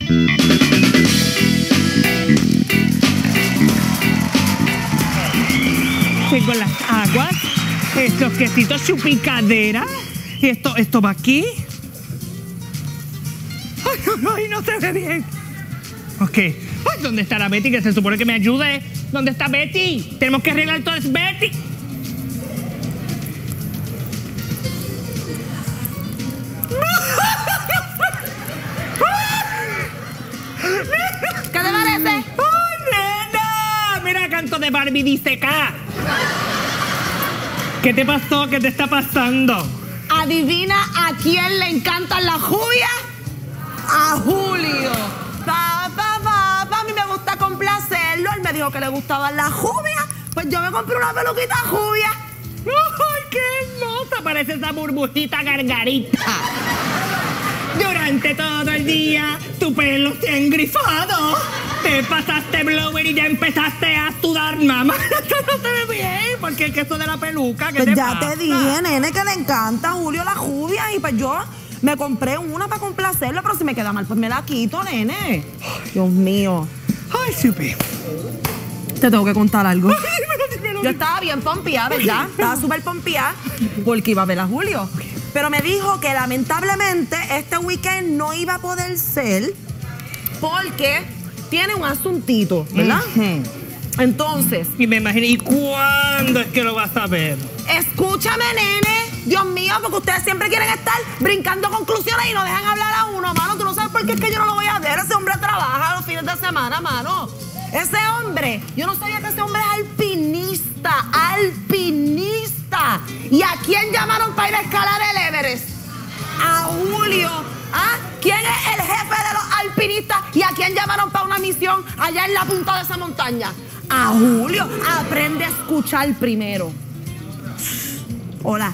Tengo las aguas, estos quesitos chupicadera. Y esto va aquí. Ay, no se ve bien. Ok. Ay, ¿dónde está la Betty? Que se supone que me ayude. ¿Dónde está Betty? Tenemos que arreglar todo eso. Betty. ¿Qué te parece? ¡Ay, nena! Mira, canto de Barbie dice acá. ¿Qué te pasó? ¿Qué te está pasando? Adivina a quién le encantan las jubias. A Julio. A mí me gusta complacerlo. Él me dijo que le gustaban las jubias. Pues yo me compré una peluquita jubia. ¡Ay, qué hermosa! Parece esa burbujita gargarita. Durante todo el día, tu pelo se ha engrifado. Te pasaste blower y ya empezaste a sudar, mamá. Esto no se ve bien, porque el queso de la peluca, ¿qué Pues te ya pasa? te dije, nene, que le encanta a Julio la jubia. Y pues yo me compré una para complacerlo, pero si me queda mal, pues me la quito, nene. Dios mío. Ay, supe. Te tengo que contar algo. Dímelo. Yo estaba bien pompeada, ¿verdad? Estaba súper pompeada porque iba a ver a Julio. Pero me dijo que lamentablemente este weekend no iba a poder ser porque tiene un asuntito, ¿verdad? Entonces, Y me imagino, ¿y cuándo es que lo vas a ver? escúchame, nene. Dios mío, porque ustedes siempre quieren estar brincando conclusiones y no dejan hablar a uno, mano. Tú no sabes por qué es que yo no lo voy a ver. Ese hombre trabaja los fines de semana, mano. Ese hombre, yo no sabía que ese hombre es alpinista. Alpinista. ¿Y a quién llamaron para ir a escalar el Everest? A Julio. ¿Ah? ¿Quién es el jefe de los alpinistas? ¿Y a quién llamaron para una misión allá en la punta de esa montaña? A Julio. Aprende a escuchar primero. Hola.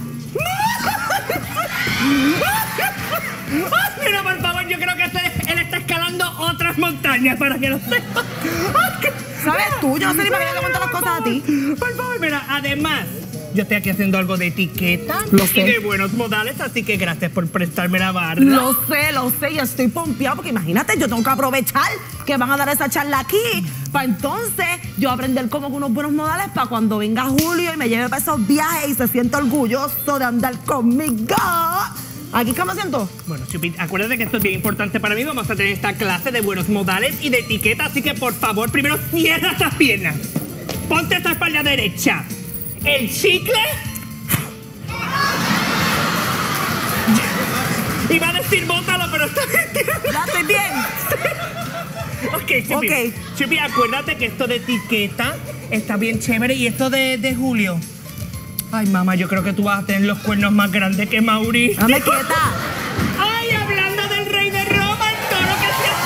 Ay, mira, por favor, yo creo que él está escalando otras montañas para que lo sepa. ¿Sabes tú? Yo no sé ni para qué te cuento las cosas a ti. Por favor, mira, además, yo estoy aquí haciendo algo de etiqueta Lo y sé. de buenos modales, así que gracias por prestarme la barra. Lo sé, y estoy pompeado porque imagínate, yo tengo que aprovechar que van a dar esa charla aquí para entonces yo aprender como unos buenos modales para cuando venga Julio y me lleve para esos viajes y se sienta orgulloso de andar conmigo. ¿Aquí qué me siento? Bueno, Chupi, acuérdate que esto es bien importante para mí. Vamos a tener esta clase de buenos modales y de etiqueta, así que por favor, primero cierra estas piernas. Ponte esta espalda derecha. El chicle. Iba a decir bótalo, pero está bien. ¿Ya estoy bien? Ok, Chupi. Ok. Chupi, acuérdate que esto de etiqueta está bien chévere. Y esto de Julio. Ay, mamá, yo creo que tú vas a tener los cuernos más grandes que Mauricio. Dame quieta. Ay, hablando del rey de Roma, el toro que se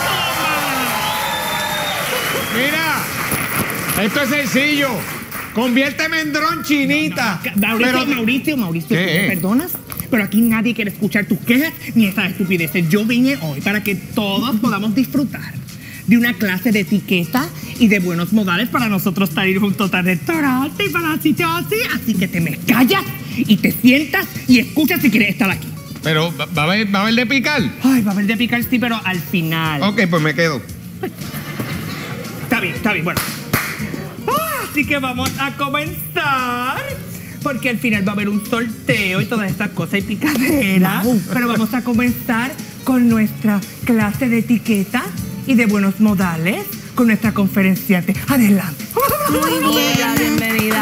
asoma. Mira, esto es sencillo. Conviérteme en dron chinita. Mauricio, ¿tú ¿Qué? me perdonas? Pero aquí nadie quiere escuchar tus quejas ni esas estupideces. Yo vine hoy para que todos podamos disfrutar de una clase de etiqueta y de buenos modales para nosotros salir juntos al restaurante y para sitios así. Así que te me callas y te sientas y escuchas si quieres estar aquí. Pero, ¿va a haber de picar? Ay, va a haber de picar, sí, pero al final. Ok, pues me quedo. Está bien, bueno. Así que vamos a comenzar. Porque al final va a haber un sorteo y todas estas cosas y picaderas. Pero vamos a comenzar con nuestra clase de etiqueta y de buenos modales con nuestra conferenciante. Adelante. Muy bien. Bienvenida.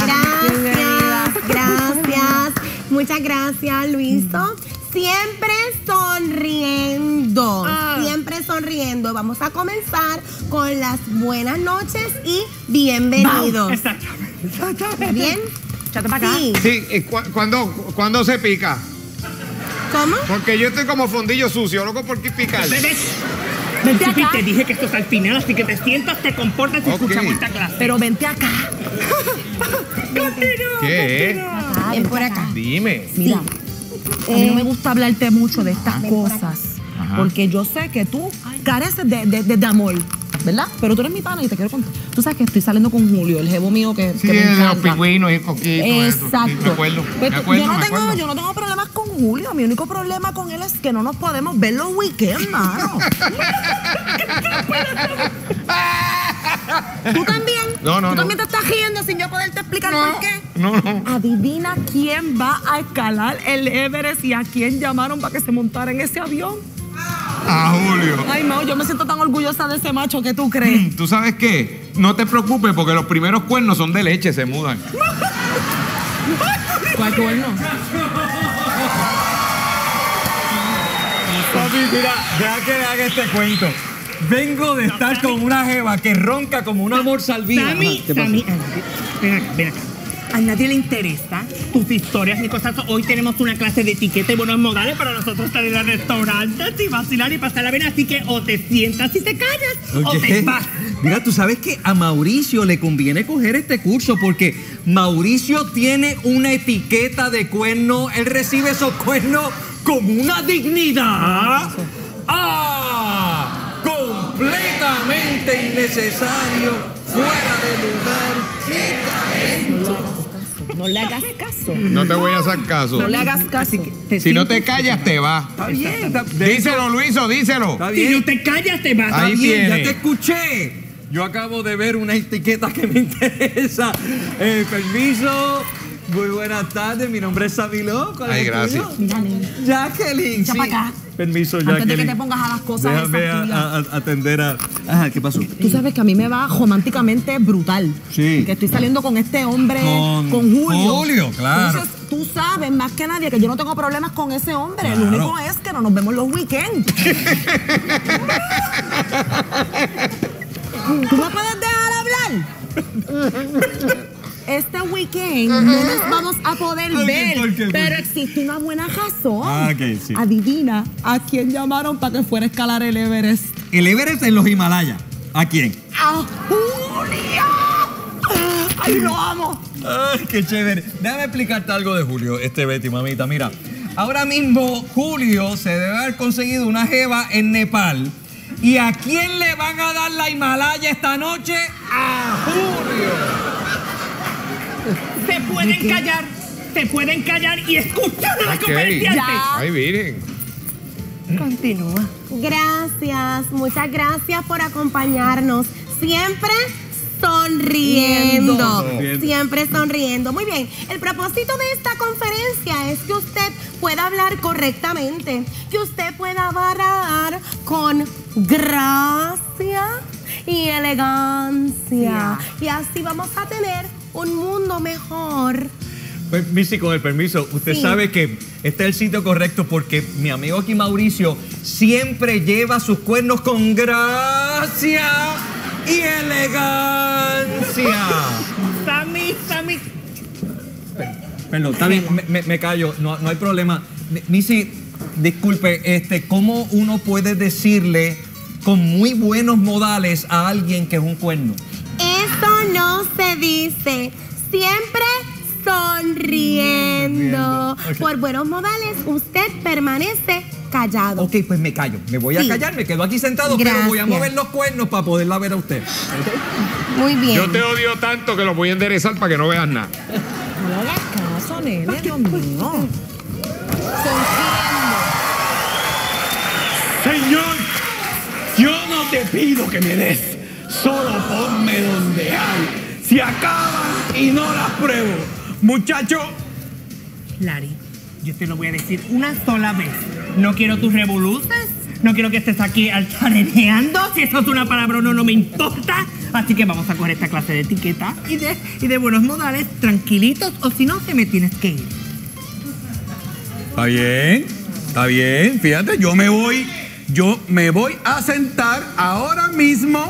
Gracias. Muchas gracias, Luiso. Siempre sonriendo. Siempre sonriendo. Vamos a comenzar con las buenas noches y bienvenidos. Exactamente. ¿Bien? Échate para acá. Sí. Sí, ¿cuándo se pica? ¿Cómo? Porque yo estoy como fondillo sucio, loco, ¿por qué picar? Vente Chupi, acá. te dije que esto es al final, así que te sientas, te comportas y Ok. escuchamos esta clase. Pero vente acá. ¿Qué? Ven por acá. Dime. Mira, a mí no me gusta hablarte mucho de estas Ven por cosas. Ajá. Porque yo sé que tú careces de amor, ¿verdad? Pero tú eres mi pana y te quiero contar. Tú sabes que estoy saliendo con Julio, el jevo mío que Sí, me de los encanta. pingüinos y el coquito. Exacto. Sí, me acuerdo. Pues, Me acuerdo. yo no tengo problemas con Julio. Mi único problema con él es que no nos podemos ver los weekends, mano. ¿Tú también? No. ¿Tú también te estás riendo sin yo poderte explicar por qué? No. Adivina quién va a escalar el Everest y a quién llamaron para que se montara en ese avión. A Julio. Ay, no, yo me siento tan orgullosa de ese macho que tú crees. ¿Tú sabes qué? No te preocupes porque los primeros cuernos son de leche, se mudan. ¿Cuál cuerno? Papi, mira, deja que le haga este cuento. Vengo de estar con una jeva que ronca como un amor salvina. Sammy, ven acá. A nadie le interesa tus historias ni cosas. Hoy tenemos una clase de etiqueta y buenos modales para nosotros salir a restaurantes y vacilar y pasar la vena. Así que o te sientas y te callas o te vas. Mira, tú sabes que a Mauricio le conviene coger este curso porque Mauricio tiene una etiqueta de cuerno. Él recibe esos cuernos con una dignidad. Completamente innecesario, fuera de lugar. No le hagas caso. No te voy a hacer caso. No le hagas caso. Si no te callas, te vas. Está bien. Díselo, Luiso, díselo. Está Si bien. no te callas, te vas. Ahí Está bien, tiene. ya te escuché. Yo acabo de ver una etiqueta que me interesa. Permiso. Muy buenas tardes. Mi nombre es Sabiló. ¿Cuál Ay, es el gracias. tuyo? Mira, nene. Jacqueline. Echa Sí. pa' acá. Permiso, Antes Jacqueline. de que te pongas a las cosas Déjame esas tuyas. atender a... Ajá, ¿qué pasó? Tú sabes que a mí me va románticamente brutal. Sí. Que estoy saliendo con este hombre, Con con Julio. Julio, claro. Entonces, tú sabes más que nadie que yo no tengo problemas con ese hombre. Claro. Lo único es que no nos vemos los weekends. ¿Tú me puedes dejar hablar? Este weekend no nos vamos a poder ver, ¿por qué? pero existe una buena razón. Ah, ok, sí. Adivina a quién llamaron para que fuera a escalar el Everest. El Everest en los Himalayas. ¿A quién? ¡A Julio! ¡Ay, lo amo! Ay, qué chévere. Déjame explicarte algo de Julio, Betty, mamita. Mira, ahora mismo Julio se debe haber conseguido una jeva en Nepal. ¿Y a quién le van a dar la Himalaya esta noche? ¡A Julio! Se pueden callar y escuchar a la Ok. comerciante. Ya. Ay, miren. Continúa. Gracias, muchas gracias por acompañarnos. Siempre sonriendo. Sonriendo. Siempre sonriendo. Muy bien, el propósito de esta conferencia es que usted pueda hablar correctamente, que usted pueda hablar con gracia y elegancia. Y así vamos a tener un mundo mejor. Pues, Missy, con el permiso, usted Sí. sabe que este es el sitio correcto porque mi amigo aquí, Mauricio, siempre lleva sus cuernos con gracia y elegancia. Sammy. Perdón, está bien, me callo, no hay problema. Missy, disculpe, ¿cómo uno puede decirle con muy buenos modales a alguien que es un cuerno? Eso no se dice. Siempre sonriendo. Ok. Por buenos modales, usted permanece callado. Ok, pues me callo. Me voy a Sí. callar, me quedo aquí sentado, pero voy a Gracias. mover los cuernos para poderla ver a usted. Muy bien. Yo te odio tanto que lo voy a enderezar para que no veas nada. No le hagas caso, nene, Dios mío. Señor, yo no te pido que me des, solo ponme donde hay. Si acaban y no las pruebo, muchacho. Larry, yo te lo voy a decir una sola vez. No quiero tus revoluces. No quiero que estés aquí altaneando. Si eso es una palabra o no, no me importa. Así que vamos a coger esta clase de etiqueta y de buenos modales, tranquilitos, o si no, te me tienes que ir. Está bien, fíjate, yo me voy a sentar ahora mismo.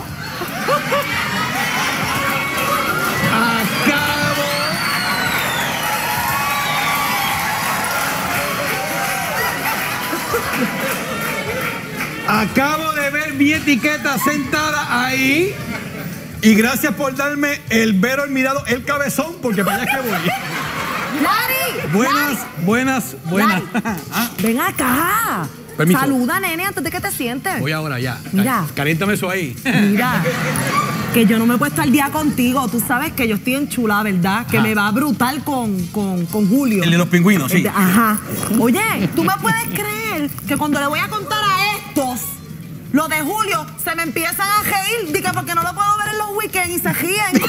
Acabo de ver mi etiqueta sentada ahí. Y gracias por darme el vero, el mirado, el cabezón, porque para allá es que voy. ¡Lari! Buenas. Ah, Ven acá. Permiso. Saluda, nene, antes de que te sientes. voy ahora ya. Mira. Caliéntame eso ahí. Mira, que yo no me he puesto al día contigo. Tú sabes que yo estoy enchulada, ¿verdad? Que me va brutal con Julio. El de los pingüinos, sí. Ajá. Oye, ¿tú me puedes creer que cuando le voy a contar a estos Los de Julio se me empiezan a reír, dice porque no lo puedo ver en los weekends y se ríen.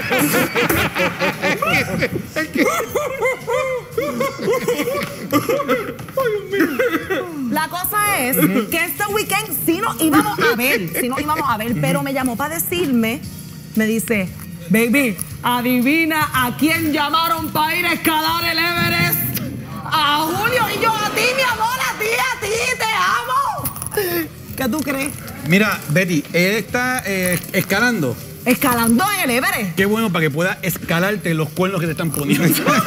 La cosa es que este weekend sí nos íbamos a ver, pero me llamó para decirme, me dice, baby, adivina a quién llamaron para ir a escalar el Everest. A Julio. Y yo, a ti, mi amor, a ti, te amo. ¿Qué tú crees? Mira, Betty, él está escalando. Escalando en el Everest. Qué bueno para que pueda escalarte los cuernos que te están poniendo.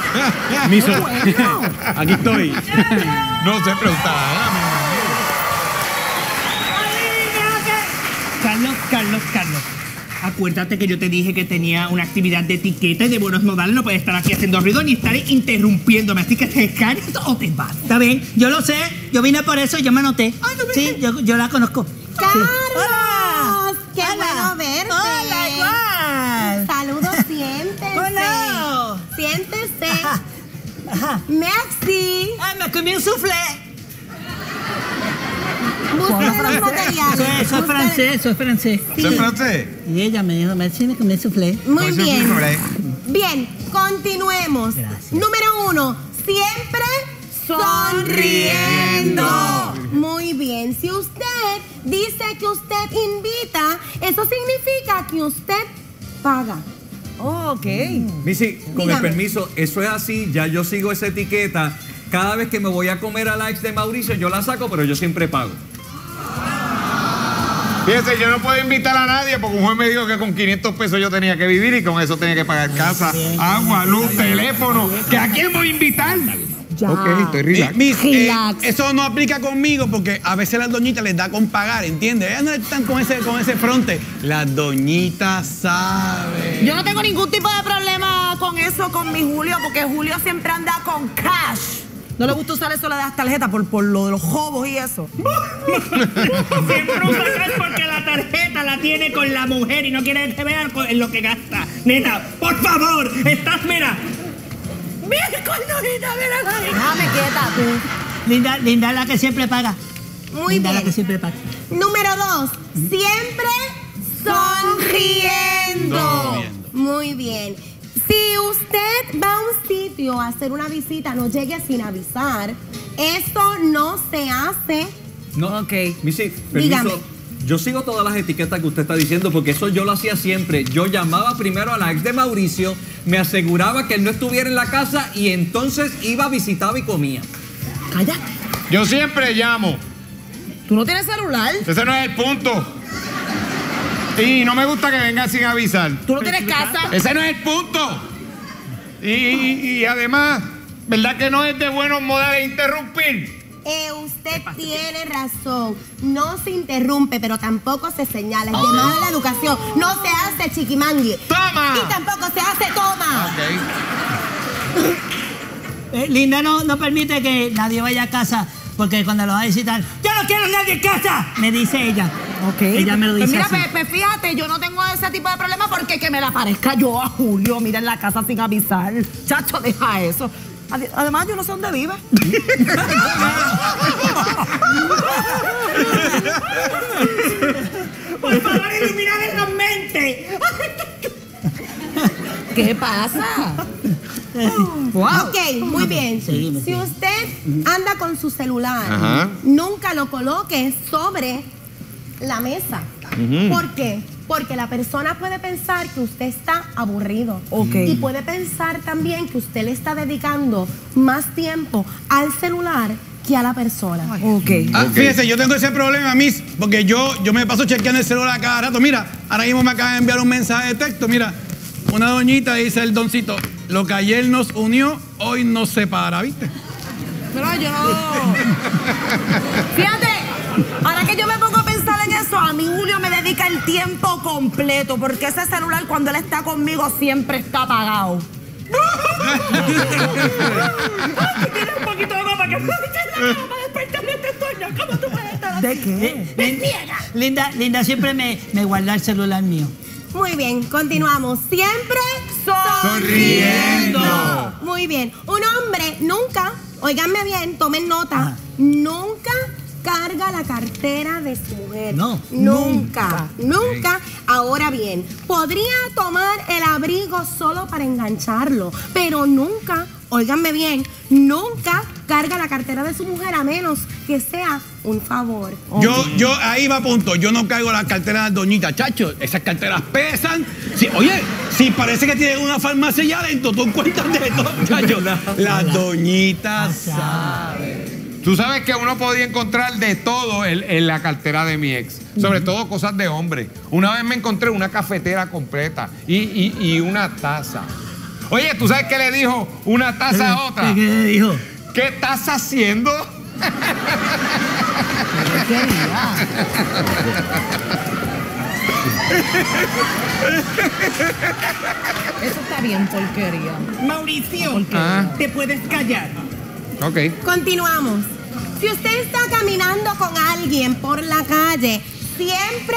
Aquí estoy. No se preguntaba. Carlos. Acuérdate que yo te dije que tenía una actividad de etiqueta y de buenos modales. No puedes estar aquí haciendo ruido ni estar interrumpiéndome. Así que te calles o te vas. Está bien, yo lo sé. Yo vine por eso, yo me anoté. Sí, yo la conozco. ¡Carlos! Hola. ¡Qué bueno verte! Hola, igual. Saludos, siéntese. Hola. Siéntese. Ajá. Merci. Ay, me comí un soufflé. Busca los materiales. Eso es francés. ¿Eso es francés? Y ella me dijo, merci, me comí un soufflé. Muy Pues es bien. un soufflé. Bien, continuemos. Gracias. Número 1. Siempre sonriendo. Muy bien. Si usted dice que usted invita, eso significa que usted paga. Oh, ok. Missy, con Dígame. el permiso, eso es así, ya yo sigo esa etiqueta. Cada vez que me voy a comer a la ex de Mauricio, yo la saco, pero yo siempre pago. Fíjense, yo no puedo invitar a nadie porque un juez me dijo que con 500 pesos yo tenía que vivir y con eso tenía que pagar casa, agua, luz, teléfono. ¿Que a quién voy a invitar? Ya. Ok, estoy relax. Relax. Eso no aplica conmigo porque a veces las doñitas les da con pagar, ¿entiendes? Ellas no están con ese fronte. Las doñitas saben. Yo no tengo ningún tipo de problema con eso con mi Julio, porque Julio siempre anda con cash. No le gusta usar eso de las tarjetas por lo de los jobos y eso. Siempre usa cash porque la tarjeta la tiene con la mujer y no quiere que vean en lo que gasta. Nena, por favor, mira. Mira, mira. Déjame quieta tú. Linda la que siempre paga. Muy Linda la bien. que siempre paga. Número 2. Siempre sonriendo. Muy bien. Si usted va a un sitio a hacer una visita, no llegue sin avisar. Eso no se hace. No, Ok. Missy, Dígame. permiso. Yo sigo todas las etiquetas que usted está diciendo porque eso yo lo hacía siempre. Yo llamaba primero a la ex de Mauricio, me aseguraba que él no estuviera en la casa y entonces iba, visitaba y comía. Cállate. Yo siempre llamo. ¿Tú no tienes celular? Ese no es el punto. Y no me gusta que vengan sin avisar. ¿Tú no tienes casa? Ese no es el punto. Y además, ¿verdad que no es de buenos modales interrumpir? Usted tiene razón. No se interrumpe, pero tampoco se señala. Es de mala educación. No se hace chiquimangui. ¡Toma! Y tampoco se hace toma. Linda no permite que nadie vaya a casa porque cuando lo va a visitar, ¡yo no quiero a nadie en casa! Me dice ella. Ok. Ella me lo Pues dice mira, así. Pepe, fíjate, yo no tengo ese tipo de problema porque que me la parezca yo a Julio, mira en la casa sin avisar. Chacho, deja eso. Además, yo no sé dónde vive. Por favor, iluminar en la mente. ¿Qué pasa? Ok, muy bien. Seguimos, Si usted anda con su celular, Ajá. nunca lo coloque sobre la mesa. ¿Por qué? Porque la persona puede pensar que usted está aburrido. Ok. Y puede pensar también que usted le está dedicando más tiempo al celular que a la persona. Ok. Fíjese, yo tengo ese problema, Miss, porque yo me paso chequeando el celular a cada rato. Mira, ahora mismo me acaba de enviar un mensaje de texto. Mira, una doñita dice el doncito, lo que ayer nos unió, hoy nos separa, ¿viste? Pero yo no. Fíjate, ahora que yo me pongo a pensar en eso, a mí Julio me dedica el tiempo completo, porque ese celular cuando él está conmigo siempre está apagado. Tiene un poquito de para que para despertarle este sueño. ¿Cómo tú puedes estar ¿De qué? Linda siempre me guarda el celular mío. Muy bien, continuamos. Siempre Sonriendo. Muy bien. Un hombre nunca, óiganme bien, tomen nota, Ajá. nunca carga la cartera de su mujer. No. Nunca. Ahora bien, podría tomar el abrigo solo para engancharlo, pero nunca, óiganme bien, nunca carga la cartera de su mujer a menos que sea un favor. Yo, ahí va punto. Yo no cargo las carteras de doñita, chacho. Esas carteras pesan. Sí, oye, si parece que tienen una farmacia allá adentro, tú encuentras de todo, chacho. Las doñitas saben. Tú sabes que uno podía encontrar de todo en la cartera de mi ex. Sobre todo cosas de hombre. Una vez me encontré una cafetera completa y una taza. Oye, ¿tú sabes qué le dijo una taza a otra? ¿Qué le dijo? ¿Qué estás haciendo? Eso está bien, porquería. Mauricio, te puedes callar. Ok. Continuamos. Si usted está caminando con alguien por la calle, siempre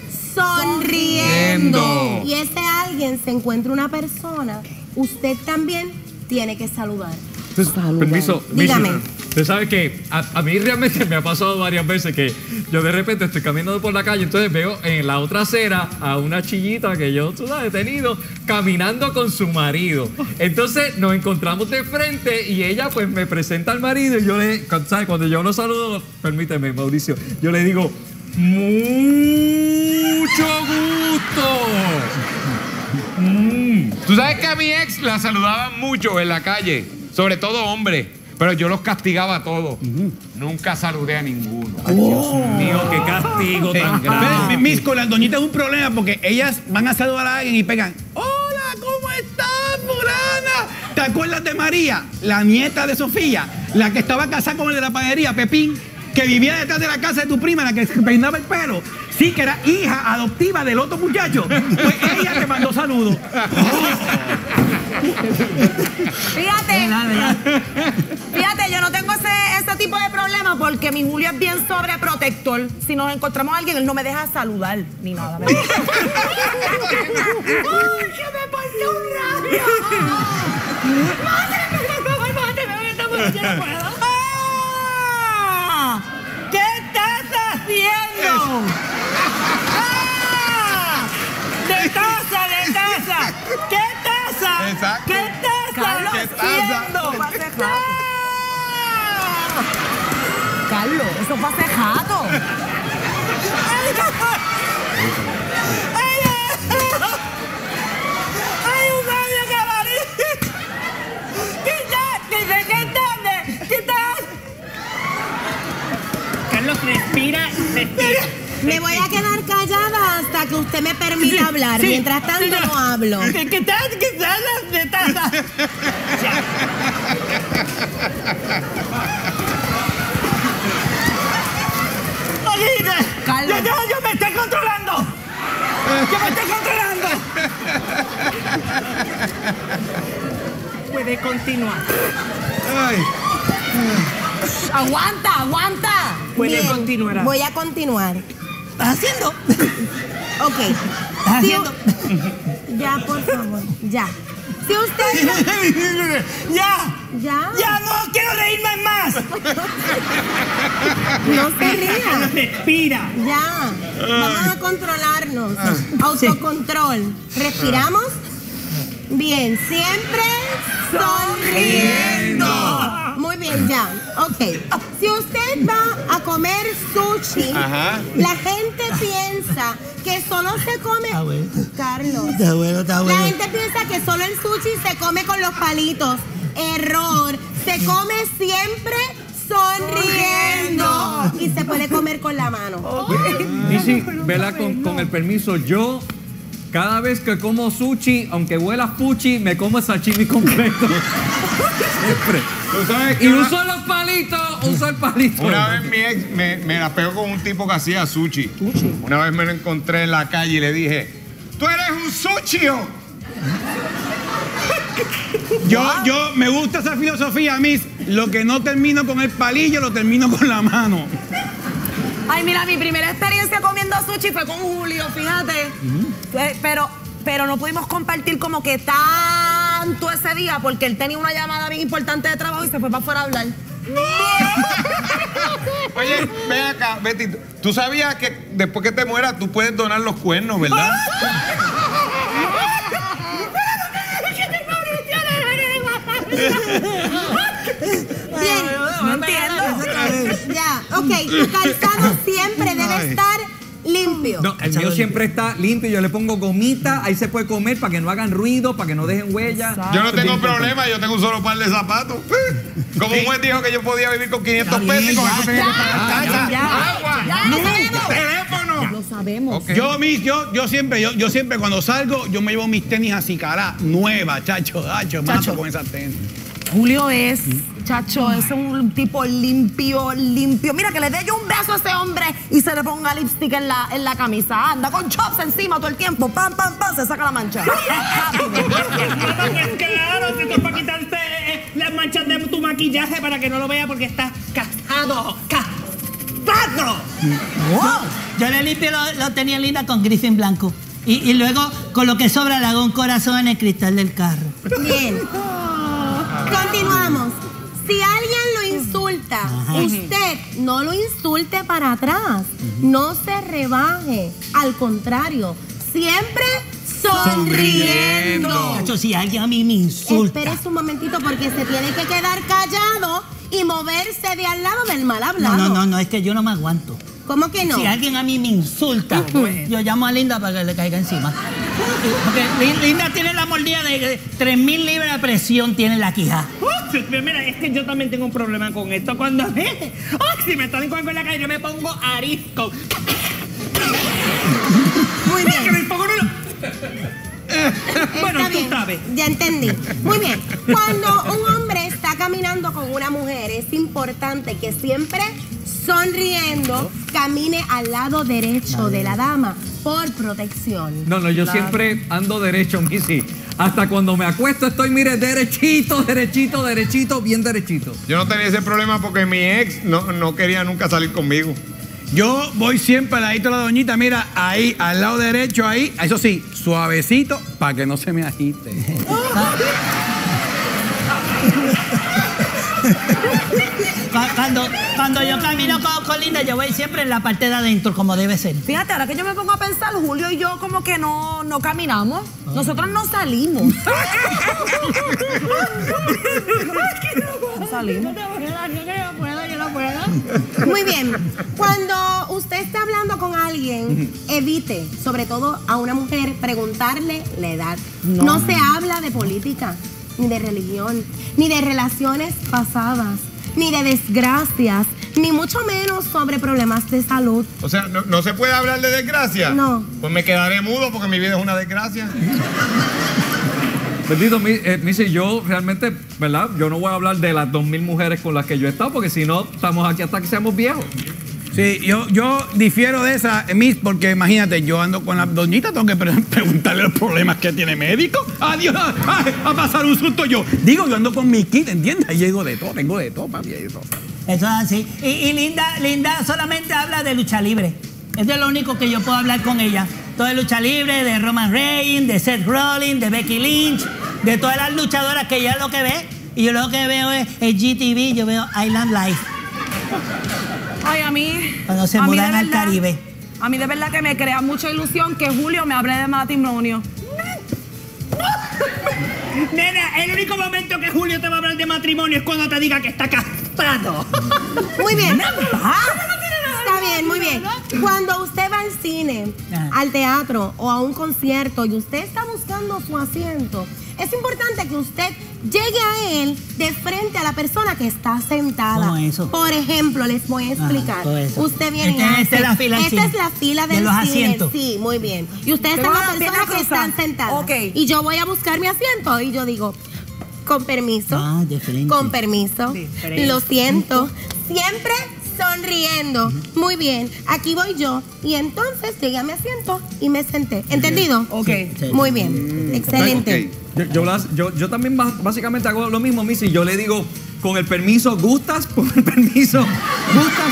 sonriendo, y ese alguien se encuentra una persona, usted también tiene que saludar. Permiso. Dígame. Usted sabe que a mí realmente me ha pasado varias veces que yo de repente estoy caminando por la calle, entonces veo en la otra acera a una chillita que yo, tú sabes, he tenido, caminando con su marido. Entonces nos encontramos de frente y ella pues me presenta al marido y yo le, ¿sabes? Cuando yo lo saludo, permíteme, Mauricio, yo le digo, mucho gusto. Tú sabes que a mi ex la saludaban mucho en la calle, sobre todo hombres, pero yo los castigaba a todos. Nunca saludé a ninguno. Dios mío, qué castigo tan grande. Mis, con las doñitas es un problema porque ellas van a saludar a alguien y pegan, hola, ¿cómo estás, fulana? ¿Te acuerdas de María, la nieta de Sofía, la que estaba casada con el de la panadería, Pepín, que vivía detrás de la casa de tu prima, la que se peinaba el pelo? Sí, que era hija adoptiva del otro muchacho. Pues ella te mandó saludos. Fíjate, yo no tengo ese tipo de problema porque mi Julio es bien sobreprotector. Si nos encontramos a alguien, él no me deja saludar ni nada. ¡Ay, que me pasó un rayo! ¿Qué estás haciendo? ¡De taza! ¿Qué taza? Exacto. ¿Qué taza? Carlos, ¿Qué haciendo? Carlos, eso fue hace jato. ¡Hay un baño cabarí! ¿Qué tal? Carlos, respira. Me voy a quedar callada hasta que usted me permita hablar. Mientras tanto no hablo. ¿Qué tal de taza? Carlos. Yo me estoy controlando. Puede continuar. Aguanta. Puede Bien, continuar. voy a continuar. ¿Estás haciendo? Ok. ¿Estás haciendo? Ya, por favor, ya. Si usted... ¡Ya! ¿Ya? ¡Ya no quiero reírme más! No se ría. Respira. Ya. Vamos a controlarnos. Autocontrol. ¿Respiramos? Bien. Siempre sonriendo. Muy bien, ya. Ok. Si usted va a comer sushi, la gente piensa que solo se come... Carlos. Está bueno. La gente piensa que solo el sushi se come con los palitos. Error. Se come siempre sonriendo. Y se puede comer con la mano. Y sí, vela con el permiso, yo cada vez que como sushi, aunque huela fuchi, me como el sashimi completo. Siempre. ¿Tú sabes que Y uso los palitos, uso el palito. una vez mi ex me la pegó con un tipo que hacía sushi. Una vez me lo encontré en la calle y le dije, ¡tú eres un sushio! Yo me gusta esa filosofía, Miss. Lo que no termino con el palillo, lo termino con la mano. Ay, mira, mi primera experiencia comiendo sushi fue con Julio, fíjate. Pero no pudimos compartir como que tanto ese día porque él tenía una llamada bien importante de trabajo y se fue para afuera a hablar. Oye, ven acá, Betty. ¿Tú sabías que después que te mueras tú puedes donar los cuernos, verdad? Bien. No entiendo. Ya, ok. Tu calzado siempre debe estar limpio. No, el mío siempre está limpio. Yo le pongo gomita, ahí se puede comer para que no hagan ruido, para que no dejen huella. Yo no tengo problema, yo tengo un solo par de zapatos. Como un juez dijo que yo podía vivir con 500 pesos y con eso tenía que pagar casa, agua, luz, teléfono. Lo sabemos. Ok. Yo siempre cuando salgo, yo me llevo mis tenis así, cara, nuevas, chacho, mato con esas tenis. Julio es, chacho, es un tipo limpio. Mira, que le dé yo un beso a ese hombre y se le ponga lipstick en la camisa. Anda con chops encima todo el tiempo. Pam, se saca la mancha. Pues claro, si tú para quitarte las manchas de tu maquillaje para que no lo vea porque estás casado. Yo le limpio lo tenía linda con Griffin blanco. Y luego, con lo que sobra, le hago un corazón en el cristal del carro. Bien. Continuamos. Si alguien lo insulta, usted no lo insulte para atrás. No se rebaje. Al contrario, siempre sonriendo. Nacho, si alguien a mí me insulta. Espérese un momentito porque se tiene que quedar callado y moverse de al lado del mal hablado. No, es que yo no me aguanto. ¿Cómo que no? Si alguien a mí me insulta, yo llamo a Linda para que le caiga encima. Porque Linda tiene la mordida de 3,000 libras de presión, tiene la quija. Mira, es que yo también tengo un problema con esto. Cuando si me salen con la calle, yo me pongo arisco. Muy bien. Que me pongo bueno, Está tú bien, sabes. ya entendí. Muy bien. Cuando un hombre está caminando con una mujer, es importante que siempre sonriendo camine al lado derecho de la dama por protección. No, yo siempre ando derecho, Missy. Hasta cuando me acuesto estoy, mire, derechito, bien derechito. Yo no tenía ese problema porque mi ex no quería nunca salir conmigo. Yo voy siempre al ladito de la doñita, mira, ahí, al lado derecho, ahí, eso sí, suavecito, para que no se me agite. Cuando yo camino con Linda, yo voy siempre en la parte de adentro, como debe ser. Fíjate, ahora que yo me pongo a pensar, Julio y yo como que no caminamos. Nosotros no salimos. No salimos. Yo no puedo. Muy bien. Cuando usted está hablando con alguien, evite, sobre todo a una mujer, preguntarle la edad. No se habla de política, ni de religión, ni de relaciones pasadas, ni de desgracias, ni mucho menos sobre problemas de salud. O sea, ¿no se puede hablar de desgracia? No. Pues me quedaré mudo porque mi vida es una desgracia. Bendito, Missy, yo realmente, ¿verdad? Yo no voy a hablar de las 2,000 mujeres con las que yo he estado, porque si no, estamos aquí hasta que seamos viejos. Sí, yo difiero de esa, Miss, porque imagínate, yo ando con la doñita, tengo que preguntarle los problemas que tiene médico. Adiós, a pasar un susto yo. Digo, yo ando con mi kit, ¿entiendes? Ahí llego de todo, tengo de todo, papi, de todo. Eso es así. Y Linda solamente habla de lucha libre. Eso es lo único que yo puedo hablar con ella. Todo de lucha libre, de Roman Reigns, de Seth Rollins, de Becky Lynch, de todas las luchadoras que ella es lo que ve. Y yo lo que veo es el GTV, yo veo Island Life. Ay, a mí. Cuando se mudan al Caribe. A mí de verdad que me crea mucha ilusión que Julio me hable de matrimonio. Nena, el único momento que Julio te va a hablar de matrimonio es cuando te diga que está casado. Muy bien. Está bien, muy bien. Cuando usted va al cine, al teatro o a un concierto y usted está buscando su asiento, es importante que usted llegue a él de frente a la persona que está sentada. ¿Cómo eso? Por ejemplo, les voy a explicar. todo eso. Usted viene Esta es la fila del esta cine. es la fila del De los cine. asientos. Sí, muy bien. Y ustedes Pero son las van a personas que cruzar. están sentadas. Ok. Y yo voy a buscar mi asiento y yo digo, con permiso. Diferente. Con permiso. Diferente. Lo siento. Siempre sonriendo. Muy bien. Aquí voy yo. Y entonces llegué a mi asiento y me senté. ¿Entendido? Ok. Sí. Muy bien. Excelente. Yo también básicamente hago lo mismo, Missy. Yo le digo, con el permiso, ¿gustas? Con el permiso, ¿gustas?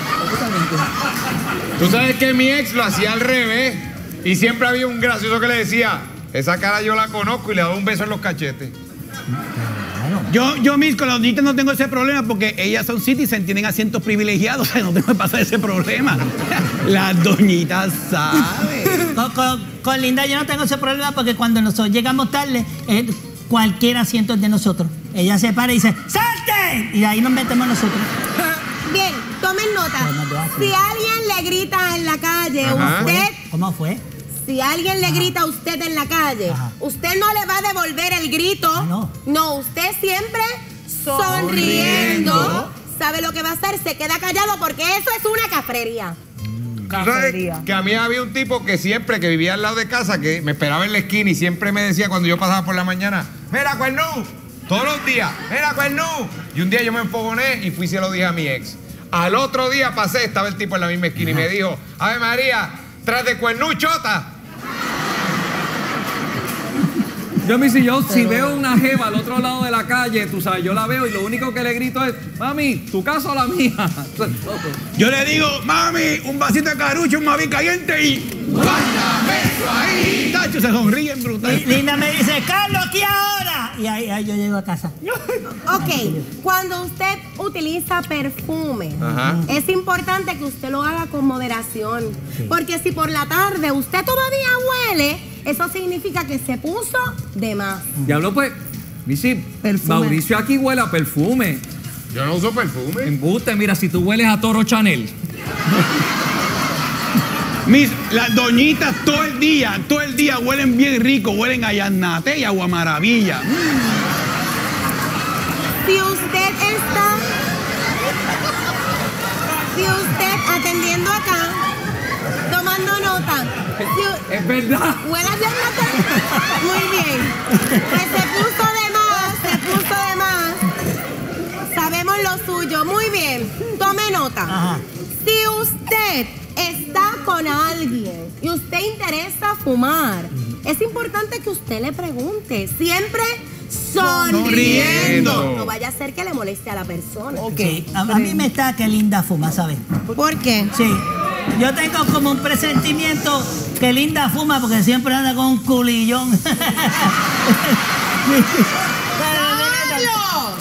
Tú sabes que mi ex lo hacía al revés y siempre había un gracioso que le decía, esa cara yo la conozco, y le daba un beso en los cachetes. Yo mis con las doñitas no tengo ese problema porque ellas son citizen, tienen asientos privilegiados, o sea, no tengo que pasar ese problema. Las doñitas saben. Con Linda yo no tengo ese problema porque cuando nosotros llegamos tarde, cualquier asiento es de nosotros. Ella se para y dice, ¡salte! Y ahí nos metemos nosotros. Bien, tomen nota. Si alguien le grita en la calle, usted... ¿Cómo fue? Si alguien le grita a usted en la calle, usted no le va a devolver el grito. No, usted siempre sonriendo. ¿Sabe lo que va a hacer? Se queda callado porque eso es una cafrería. ¿Sabes? Que a mí había un tipo que siempre, que vivía al lado de casa, que me esperaba en la esquina y siempre me decía cuando yo pasaba por la mañana, mira, Cuernú, todos los días, mira, Cuernú. Y un día yo me enfogoné y fui y se lo dije a mi ex. Al otro día pasé, estaba el tipo en la misma esquina y me dijo, Ave María, tras de Cuernú, chota. Yo si veo una jeva al otro lado de la calle, tú sabes, yo la veo y lo único que le grito es, mami, ¿tu casa o la mía? Yo le digo, mami, un vasito de carucho, un maví caliente y... ¡Váyame eso ahí! Tacho, se sonríen brutal. Y Linda me dice, Carlos, aquí ahora. Y ahí yo llego a casa. Ok, cuando usted utiliza perfume, es importante que usted lo haga con moderación. Porque si por la tarde usted todavía huele, eso significa que se puso de más. Diablo, pues, Missy, Mauricio aquí huele a perfume. Yo no uso perfume. Embuste, mira, si tú hueles a Toro Chanel. Las doñitas todo el día huelen bien rico, huelen a Yarnate y Agua Maravilla. Si usted atendiendo acá, tomando nota, es verdad. ¿huele a Yarnate? Muy bien. Pues se puso de más. Sabemos lo suyo. Muy bien. Tome nota. Si usted está con alguien y usted interesa fumar, es importante que usted le pregunte, siempre sonriendo. No vaya a ser que le moleste a la persona. A mí me está que Linda fuma, ¿sabes? ¿Por qué? Sí. Yo tengo como un presentimiento que Linda fuma porque siempre anda con un culillón. ¡Carlos!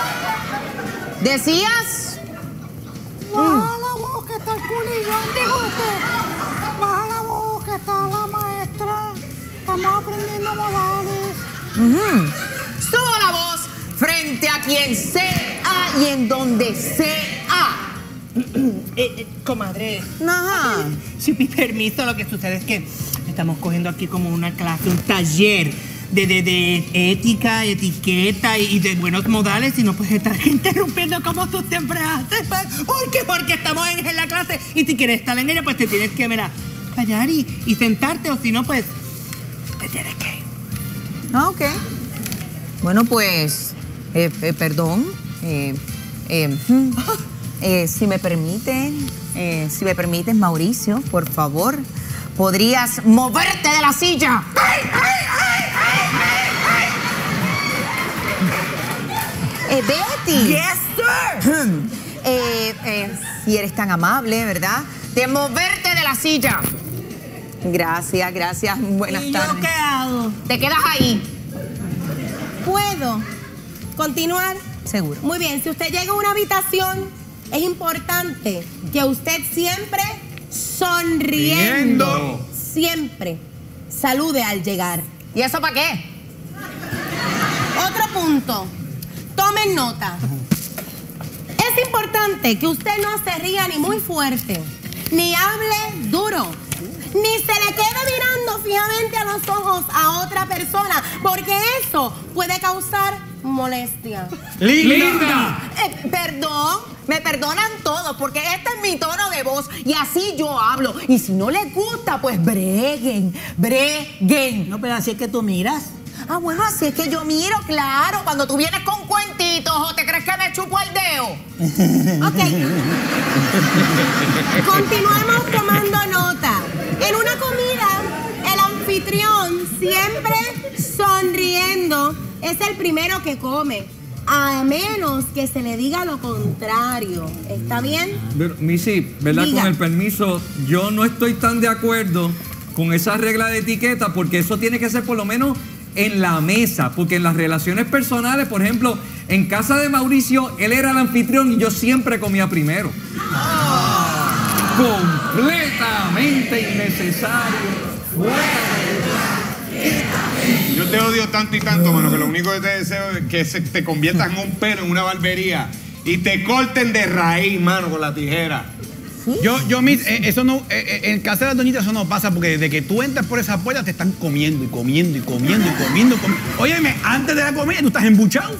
¿Decías? Baja la voz que está el culillón, dijo usted. Baja la voz que está la maestra. Estamos aprendiendo modales. Subo la voz frente a quien sea y en donde sea. Comadre, Ajá. si mi permiso, lo que sucede es que estamos cogiendo aquí como una clase, un taller de ética, etiqueta y de buenos modales y no puedes estar interrumpiendo como tú siempre haces. ¿Por qué? Porque estamos en la clase y si quieres estar en ella, pues te tienes que, callar y sentarte o si no, pues te tienes que ir. Ok. Bueno, pues, perdón. Si me permites, Mauricio, por favor, ¿podrías moverte de la silla? Betty. Yes, sir. Si eres tan amable, ¿verdad? De moverte de la silla. Gracias. Buenas ¿Y tardes. yo qué hago? Te quedas ahí. ¿Puedo continuar? Seguro. Muy bien, si usted llega a una habitación, es importante que usted siempre sonriendo, siempre salude al llegar. ¿Y eso para qué? Otro punto, tomen nota. Es importante que usted no se ría ni muy fuerte, ni hable duro, ni se le quede mirando fijamente a los ojos a otra persona, porque eso puede causar molestia. ¡Linda! Perdón, me perdonan todos porque este es mi tono de voz y así yo hablo. Y si no les gusta, pues breguen. No, pero así es que tú miras. Ah, bueno, así es que yo miro, claro, cuando tú vienes con cuentitos o te crees que me chupo el dedo. Ok. Continuemos tomando nota. En una comida, el anfitrión siempre sonriendo es el primero que come, a menos que se le diga lo contrario. ¿Está bien? Pero, Missy, ¿verdad? Diga. Con el permiso, yo no estoy tan de acuerdo con esa regla de etiqueta porque eso tiene que ser por lo menos en la mesa, porque en las relaciones personales, por ejemplo, en casa de Mauricio, él era el anfitrión y yo siempre comía primero. Completamente innecesario. Yo te odio tanto y tanto, mano, que lo único que te deseo es que te conviertas en un pelo en una barbería y te corten de raíz, mano, con la tijera. Eso no, en casa de las doñitas eso no pasa, porque desde que tú entras por esa puerta te están comiendo y comiendo y comiendo y comiendo. Óyeme, antes de la comida tú estás embuchado.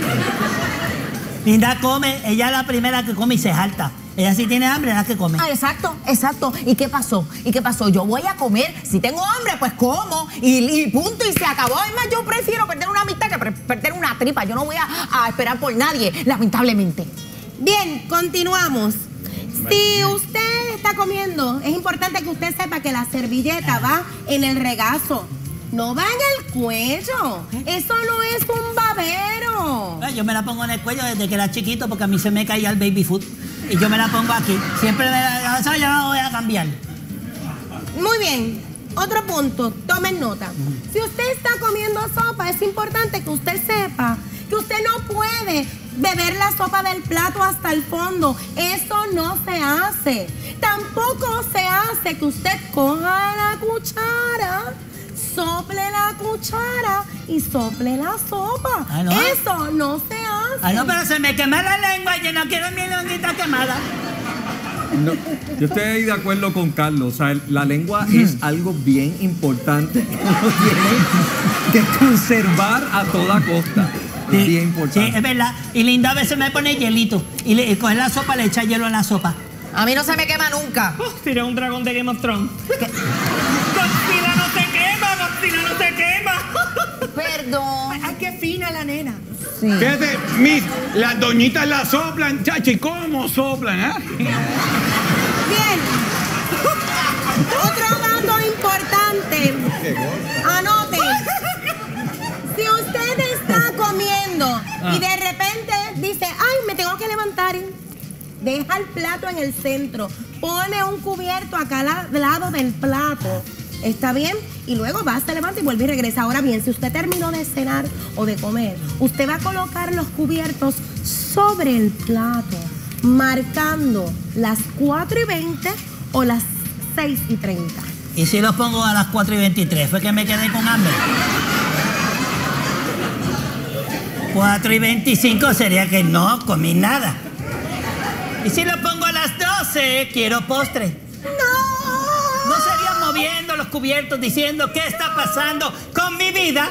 Linda come, ella es la primera que come y se jalta. Ella sí tiene hambre, es la que come. Ah, exacto, exacto. ¿Y qué pasó? Yo voy a comer. Si tengo hambre, pues como. Y punto, y se acabó. Es más, yo prefiero perder una amistad que perder una tripa. Yo no voy a esperar por nadie, lamentablemente. Bien, continuamos. Si usted está comiendo, es importante que usted sepa que la servilleta va en el regazo. No va en el cuello. Eso no es un babero. Yo me la pongo en el cuello desde que era chiquito porque a mí se me caía el baby food. Y yo me la pongo aquí. Siempre eso ya la voy a cambiar. Muy bien. Otro punto. Tomen nota. Si usted está comiendo sopa, es importante que usted sepa que usted no puede beber la sopa del plato hasta el fondo. Eso no se hace. Tampoco se hace que usted coja la cuchara, sople la cuchara y sople la sopa. Ah, ¿no? Eso no se hace. Ah, no, pero se me quema la lengua y yo no quiero mi longuita quemada. No, yo estoy de acuerdo con Carlos. O sea, la lengua es algo bien importante que uno tiene que conservar a toda costa. Sí, bien importante. sí, es verdad. Y Linda a veces me pone hielito. Y coge la sopa, le echa hielo a la sopa. A mí no se me quema nunca. Tiré un dragón de Game of Thrones. Godzilla no se quema, Godzilla no se quema. Perdón. Ay, qué fina la nena. Sí. Fíjate, las doñitas la soplan, chachi, ¿cómo soplan? Bien. Otro dato importante. Anoten. Si usted está comiendo y de repente dice, ay, me tengo que levantar, deja el plato en el centro, pone un cubierto acá al lado del plato. ¿Está bien? Y luego va, se levanta y vuelve y regresa. Ahora bien, si usted terminó de cenar o de comer, usted va a colocar los cubiertos sobre el plato, marcando las 4:20 o las 6:30. Y si los pongo a las 4:23, fue que me quedé con hambre. 4:25 sería que no comí nada. Y si lo pongo a las 12, quiero postre. ¿No sería moviendo los cubiertos diciendo qué está pasando con mi vida?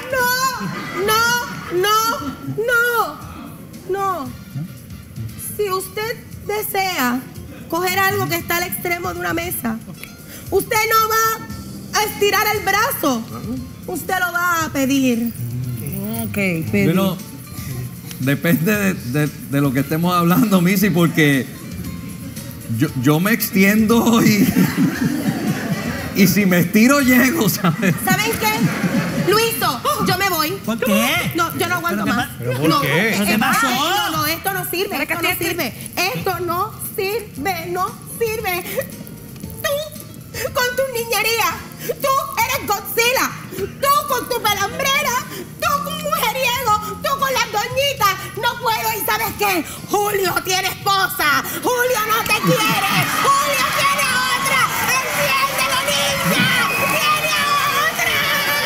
No. Si usted desea coger algo que está al extremo de una mesa, usted no va a estirar el brazo. Usted lo va a pedir. Ok, pedir. Bueno, depende de lo que estemos hablando, Missy, porque yo me extiendo y si me estiro llego, ¿sabes? ¿Saben qué? Luiso, yo me voy. ¿Por qué? No, yo no aguanto ¿Pero más. ¿Pero por qué? ¿Pero qué pasó? No, esto no sirve, esto no sirve. Esto no sirve. Tú, con tu niñería, tú eres Godzilla. Tú con tu pelambrera, tú con mujeriego, tú con las doñitas. No puedo, ¿y sabes qué? Julio tiene esposa. Julio no te quiere. Julio tiene otra. ¡Entiéndelo, niña! ¡Tiene otra!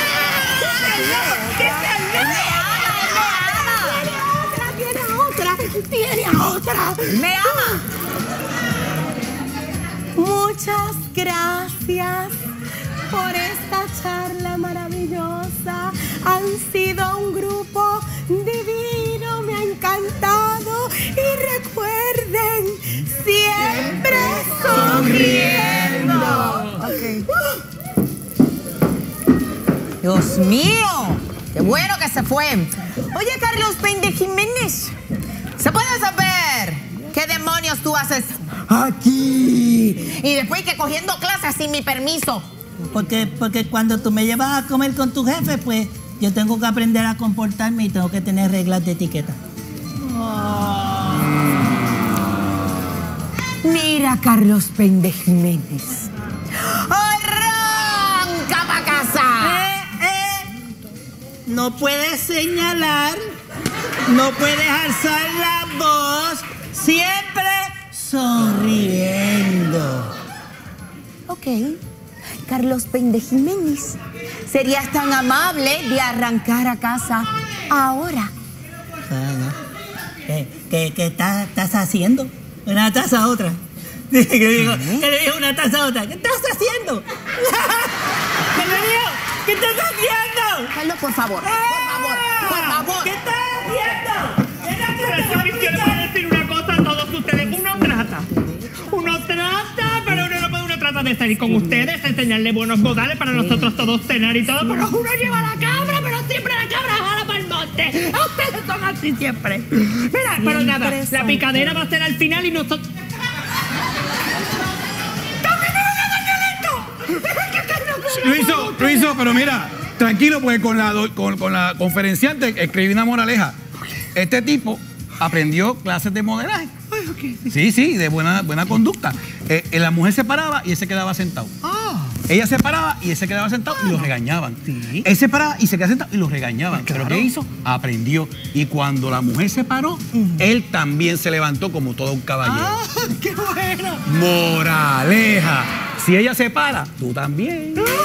¡Tiene otra! ¡Me ama! Muchas gracias por esta charla maravillosa. Han sido un grupo divino, me ha encantado. Y recuerden, siempre sonriendo. Dios mío, qué bueno que se fue. Oye, Carlos Peña Jiménez, ¿se puede saber qué demonios tú haces aquí? Y después que cogiendo clases sin mi permiso. Porque cuando tú me llevas a comer con tu jefe, pues yo tengo que aprender a comportarme y tengo que tener reglas de etiqueta. Mira, Carlos Peña Jiménez. ¡Arranca pa' casa! no puedes señalar, no puedes alzar la voz, siempre sonriendo. Ok. Carlos Peña de Jiménez, ¿serías tan amable de arrancar a casa ahora? ¿Qué estás haciendo? Una taza a otra. ¿Qué le digo una taza a otra? ¿Qué estás haciendo? ¿Qué le digo? ¿Qué estás haciendo? Carlos, por favor, por favor. ¿Qué estás haciendo? Yo les voy a decir una cosa a todos ustedes. Uno trata, pero uno trata de salir con ustedes, enseñarle buenos modales para nosotros todos cenar y todo, pero uno lleva la cabra, pero siempre la cabra jala para el monte. Ustedes son así siempre. Mira, pero nada, la picadera va a ser al final y nosotros... Luiso, pero mira, tranquilo, porque con la conferenciante escribí una moraleja. Este tipo aprendió clases de modelaje. Sí, de buena conducta. La mujer se paraba y él se quedaba sentado. Ella se paraba y él se quedaba sentado y lo regañaban. Sí. Él se paraba y se quedaba sentado y lo regañaban. Claro. ¿Pero qué hizo? Aprendió. Y cuando la mujer se paró, él también se levantó como todo un caballero. ¡Qué bueno! Moraleja. Si ella se para, tú también.